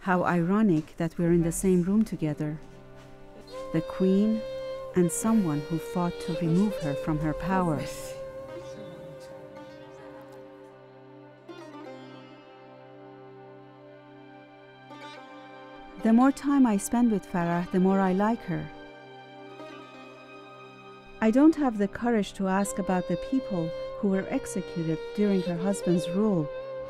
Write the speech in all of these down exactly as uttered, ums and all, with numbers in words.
How ironic that we're in the same room together. The queen and someone who fought to remove her from her power. The more time I spend with Farah, the more I like her. I don't have the courage to ask about the people who were executed during her husband's rule.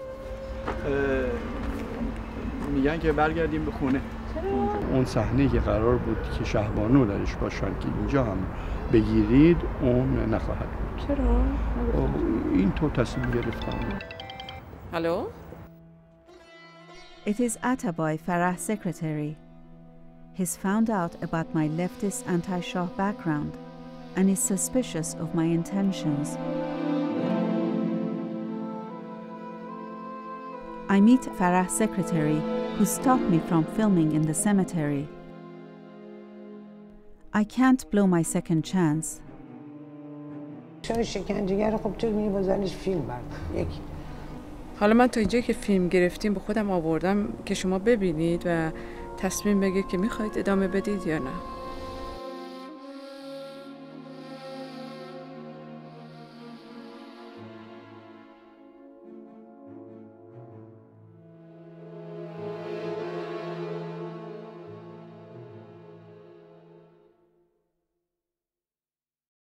میگن که برگردیم به خونه. اون صحنه که قرار بود که شهبانو درش باشن که اینجا هم بگیرید اون نخواهد بود. چرا؟ این تو تصمیم گرفتم. الو؟ It is Atabay, Farah's secretary. He's found out about my leftist anti-Shah background and is suspicious of my intentions. I meet Farah's secretary, who stopped me from filming in the cemetery. I can't blow my second chance. چرا شکنجهگر خب چرا میگه بازنش فیلم برد یکی. حالا من تا اینجا که فیلم گرفتیم به خودم آوردم که شما ببینید و تصمیم بگید که میخواید ادامه بدید یا نه.